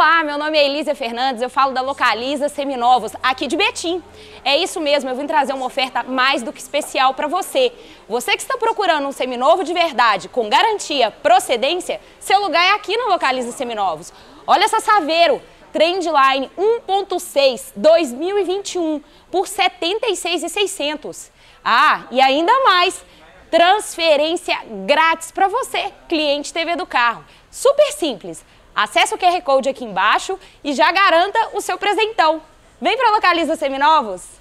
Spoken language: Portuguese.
Olá, meu nome é Elísia Fernandes, eu falo da Localiza Seminovos, aqui de Betim. É isso mesmo, eu vim trazer uma oferta mais do que especial para você. Você que está procurando um seminovo de verdade, com garantia, procedência, seu lugar é aqui na Localiza Seminovos. Olha essa Saveiro, Trendline 1.6 2021 por R$ 76.600. Ah, e ainda mais, transferência grátis para você, cliente TV do carro. Super simples. Acesse o QR Code aqui embaixo e já garanta o seu presentão. Vem para Localiza Seminovos!